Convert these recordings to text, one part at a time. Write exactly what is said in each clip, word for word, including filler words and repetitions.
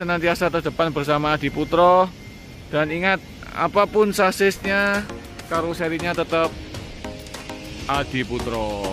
senantiasa terdepan bersama Adi Putro. Dan ingat, apapun sasisnya, karoserinya tetap Adi Putro.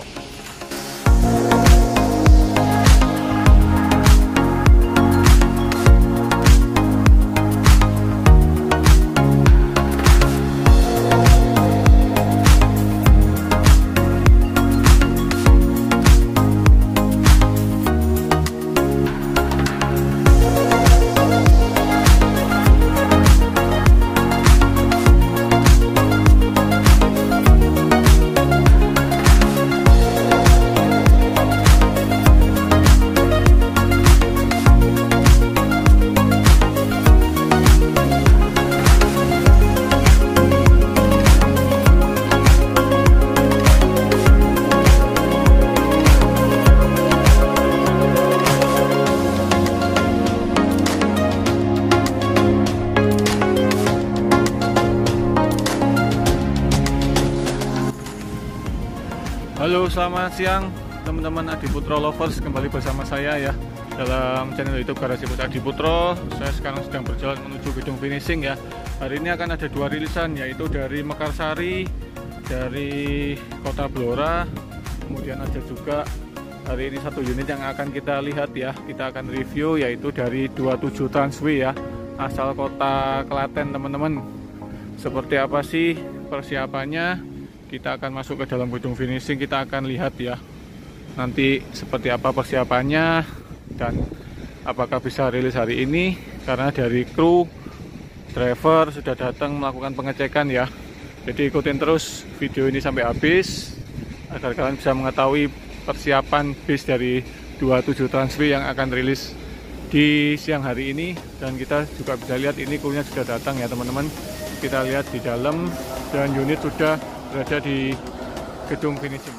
Halo, selamat siang teman-teman Adi Putro Lovers, kembali bersama saya ya dalam channel YouTube Garasi Bos Adi Putro. Saya sekarang sedang berjalan menuju gedung finishing ya. Hari ini akan ada dua rilisan, yaitu dari Mekarsari, dari Kota Blora, kemudian ada juga hari ini satu unit yang akan kita lihat ya. Kita akan review, yaitu dari dua puluh tujuh Transway ya, asal Kota Klaten teman-teman. Seperti apa sih persiapannya? Kita akan masuk ke dalam gedung finishing, kita akan lihat ya nanti seperti apa persiapannya dan apakah bisa rilis hari ini, karena dari kru driver sudah datang melakukan pengecekan ya. Jadi ikutin terus video ini sampai habis agar kalian bisa mengetahui persiapan bis dari dua puluh tujuh Transway yang akan rilis di siang hari ini. Dan kita juga bisa lihat ini krunya sudah datang ya teman-teman. Kita lihat di dalam dan unit sudah berada di gedung finishing.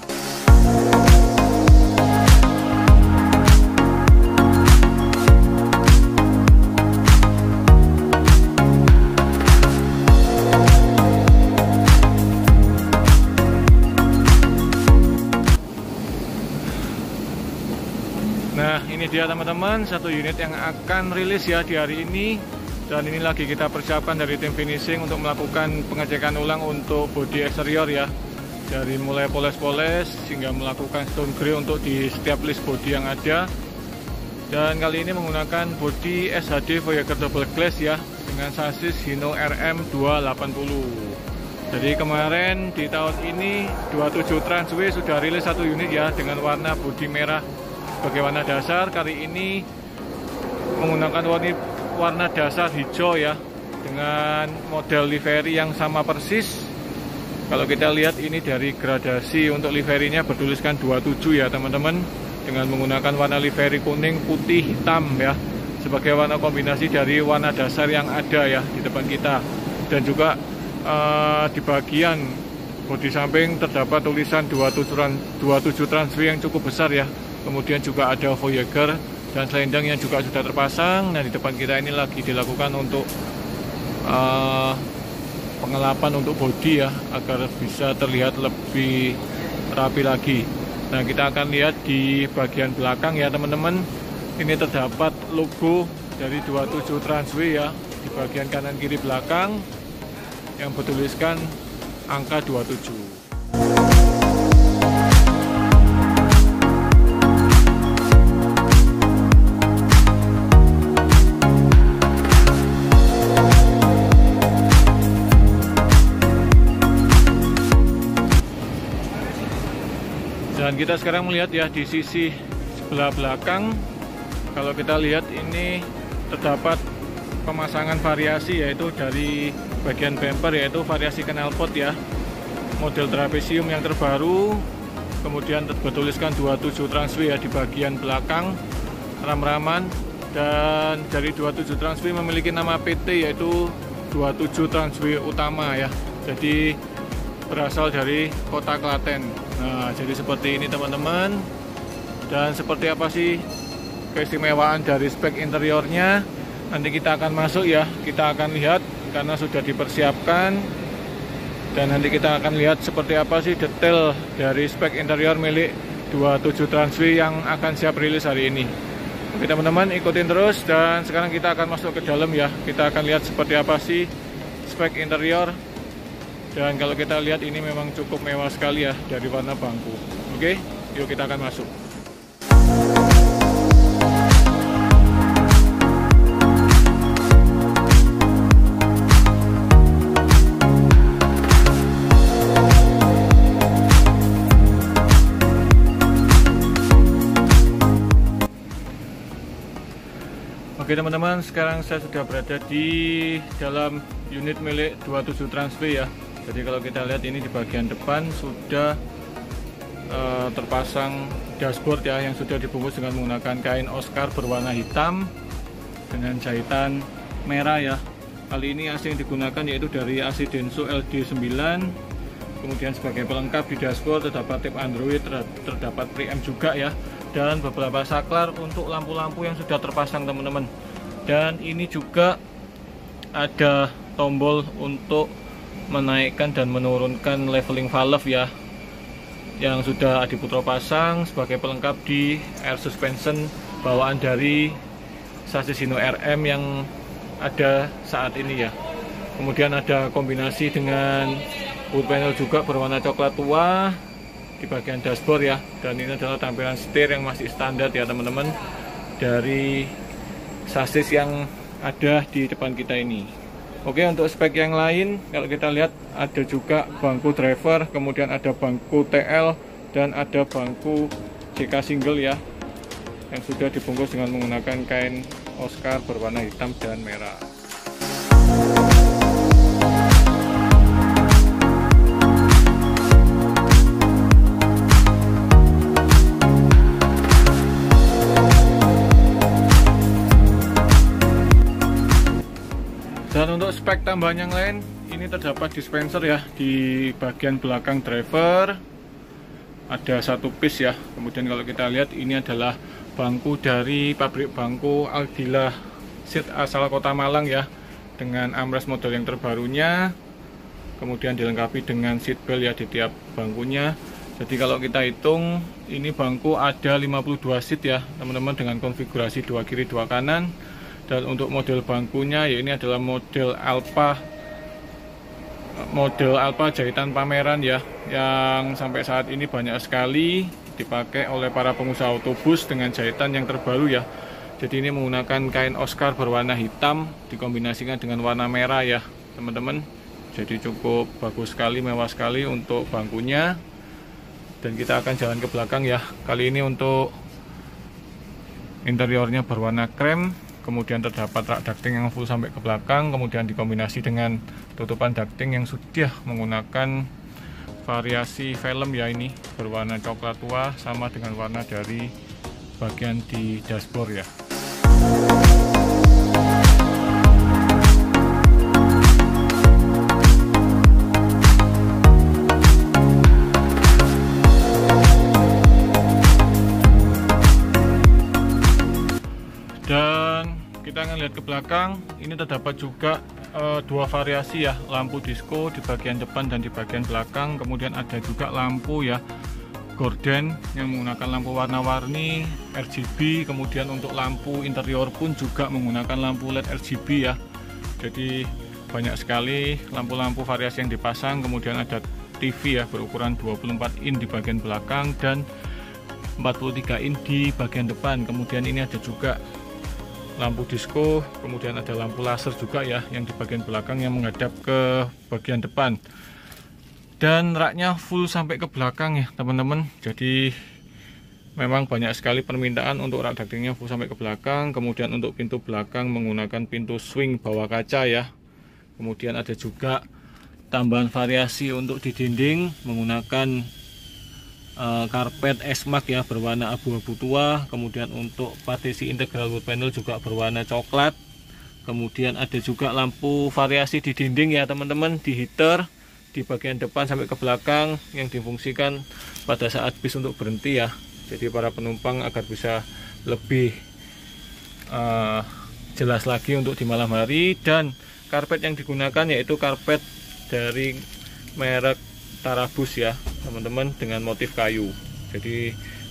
Nah, ini dia teman-teman, satu unit yang akan rilis ya di hari ini. Dan ini lagi kita persiapkan dari tim finishing untuk melakukan pengecekan ulang untuk bodi eksterior ya. Dari mulai poles-poles hingga melakukan stone grey untuk di setiap list bodi yang ada. Dan kali ini menggunakan bodi S H D Voyager Double Glass ya, dengan sasis Hino R M dua delapan nol. Jadi kemarin di tahun ini dua puluh tujuh Transway sudah rilis satu unit ya, dengan warna bodi merah sebagai warna dasar. Kali ini menggunakan warna warna dasar hijau ya, dengan model livery yang sama persis. Kalau kita lihat ini dari gradasi untuk liverinya bertuliskan dua puluh tujuh ya teman-teman, dengan menggunakan warna livery kuning, putih, hitam ya, sebagai warna kombinasi dari warna dasar yang ada ya di depan kita. Dan juga uh, di bagian bodi samping terdapat tulisan dua puluh tujuh Transway yang cukup besar ya. Kemudian juga ada Voyager dan selendang yang juga sudah terpasang. Nah, di depan kita ini lagi dilakukan untuk uh, pengelapan untuk bodi ya, agar bisa terlihat lebih rapi lagi. Nah, kita akan lihat di bagian belakang ya teman-teman. Ini terdapat logo dari dua puluh tujuh Transway ya, di bagian kanan kiri belakang yang bertuliskan angka dua puluh tujuh. Dan kita sekarang melihat ya di sisi sebelah belakang. Kalau kita lihat ini terdapat pemasangan variasi, yaitu dari bagian bumper, yaitu variasi knalpot ya, model trapesium yang terbaru. Kemudian bertuliskan dua puluh tujuh Transway ya di bagian belakang ram-raman. Dan dari dua puluh tujuh Transway memiliki nama P T, yaitu dua puluh tujuh Transway Utama ya. Jadi berasal dari Kota Klaten. Nah, jadi seperti ini teman-teman. Dan seperti apa sih keistimewaan dari spek interiornya, nanti kita akan masuk ya, kita akan lihat karena sudah dipersiapkan. Dan nanti kita akan lihat seperti apa sih detail dari spek interior milik dua puluh tujuh Transway yang akan siap rilis hari ini. Oke teman-teman, ikutin terus, dan sekarang kita akan masuk ke dalam ya. Kita akan lihat seperti apa sih spek interior. Dan kalau kita lihat ini memang cukup mewah sekali ya dari warna bangku. Oke, yuk kita akan masuk. Oke teman-teman, sekarang saya sudah berada di dalam unit milik dua puluh tujuh Transway ya. Jadi kalau kita lihat ini di bagian depan sudah uh, terpasang dashboard ya, yang sudah dibungkus dengan menggunakan kain Oscar berwarna hitam dengan jahitan merah ya. Kali ini A C yang digunakan yaitu dari A C Denso L D sembilan. Kemudian sebagai pelengkap di dashboard terdapat tip Android, terdapat preamp juga ya, dan beberapa saklar untuk lampu-lampu yang sudah terpasang teman-teman. Dan ini juga ada tombol untuk menaikkan dan menurunkan leveling valve ya, yang sudah Adi Putro pasang sebagai pelengkap di air suspension bawaan dari sasis Hino R M yang ada saat ini ya. Kemudian ada kombinasi dengan wood panel juga berwarna coklat tua di bagian dashboard ya, dan ini adalah tampilan setir yang masih standar ya teman-teman dari sasis yang ada di depan kita ini. Oke, untuk spek yang lain kalau kita lihat ada juga bangku driver, kemudian ada bangku T L, dan ada bangku J K single ya, yang sudah dibungkus dengan menggunakan kain Oscar berwarna hitam dan merah. Dan untuk spek tambahan yang lain, ini terdapat dispenser ya di bagian belakang driver. Ada satu piece ya. Kemudian kalau kita lihat ini adalah bangku dari pabrik bangku Aldila Seat asal Kota Malang ya, dengan armrest model yang terbarunya. Kemudian dilengkapi dengan seat belt ya di tiap bangkunya. Jadi kalau kita hitung ini bangku ada lima puluh dua seat ya teman-teman, dengan konfigurasi dua kiri dua kanan. Dan untuk model bangkunya ya ini adalah model Alpha model Alpha jahitan pameran ya, yang sampai saat ini banyak sekali dipakai oleh para pengusaha otobus dengan jahitan yang terbaru ya. Jadi ini menggunakan kain Oscar berwarna hitam dikombinasikan dengan warna merah ya teman-teman. Jadi cukup bagus sekali, mewah sekali untuk bangkunya. Dan kita akan jalan ke belakang ya. Kali ini untuk interiornya berwarna krem. Kemudian terdapat rak ducting yang full sampai ke belakang, kemudian dikombinasi dengan tutupan ducting yang sudah menggunakan variasi film ya, ini berwarna coklat tua sama dengan warna dari bagian di dashboard ya. Dan kita akan lihat ke belakang, ini terdapat juga e, dua variasi ya, lampu disco di bagian depan dan di bagian belakang. Kemudian ada juga lampu ya gorden yang menggunakan lampu warna-warni R G B. Kemudian untuk lampu interior pun juga menggunakan lampu L E D R G B ya. Jadi banyak sekali lampu-lampu variasi yang dipasang. Kemudian ada T V ya berukuran dua puluh empat inch di bagian belakang dan empat puluh tiga inch di bagian depan. Kemudian ini ada juga lampu disco, kemudian ada lampu laser juga ya yang di bagian belakang yang menghadap ke bagian depan. Dan raknya full sampai ke belakang ya teman-teman. Jadi memang banyak sekali permintaan untuk rak ductingnya full sampai ke belakang. Kemudian untuk pintu belakang menggunakan pintu swing bawah kaca ya. Kemudian ada juga tambahan variasi untuk di dinding menggunakan Uh, karpet esmak ya berwarna abu-abu tua. Kemudian untuk partisi integral wood panel juga berwarna coklat. Kemudian ada juga lampu variasi di dinding ya teman-teman, di heater di bagian depan sampai ke belakang yang difungsikan pada saat bis untuk berhenti ya. Jadi para penumpang agar bisa lebih uh, jelas lagi untuk di malam hari. Dan karpet yang digunakan yaitu karpet dari merek Tarabus ya teman-teman, dengan motif kayu. Jadi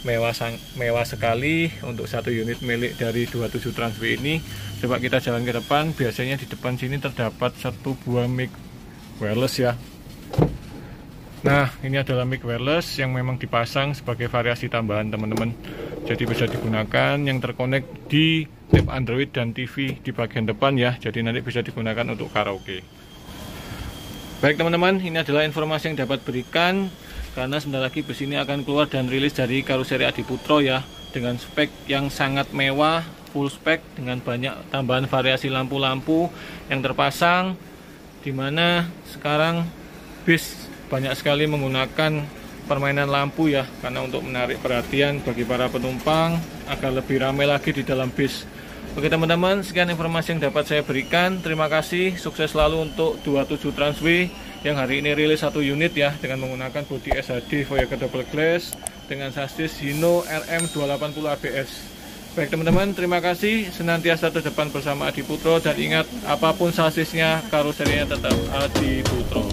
mewah sang, mewah sekali untuk satu unit milik dari dua puluh tujuh Transway ini. Coba kita jalan ke depan. Biasanya di depan sini terdapat satu buah mic wireless ya. Nah, ini adalah mic wireless yang memang dipasang sebagai variasi tambahan teman-teman. Jadi bisa digunakan yang terkonek di tab Android dan T V di bagian depan ya. Jadi nanti bisa digunakan untuk karaoke. Baik teman-teman, ini adalah informasi yang dapat berikan, karena sebentar lagi bus ini akan keluar dan rilis dari Karoseri Adiputro ya, dengan spek yang sangat mewah, full spek dengan banyak tambahan variasi lampu-lampu yang terpasang, dimana sekarang bis banyak sekali menggunakan permainan lampu ya, karena untuk menarik perhatian bagi para penumpang agar lebih ramai lagi di dalam bis. Oke teman-teman, sekian informasi yang dapat saya berikan. Terima kasih, sukses selalu untuk dua puluh tujuh Transway yang hari ini rilis satu unit ya, dengan menggunakan bodi S H D Voyager Double Glass dengan chassis Hino R M dua delapan nol A B S. Baik teman-teman, terima kasih, senantiasa terdepan bersama Adiputro, dan ingat apapun chassisnya, karoserinya tetap Adiputro.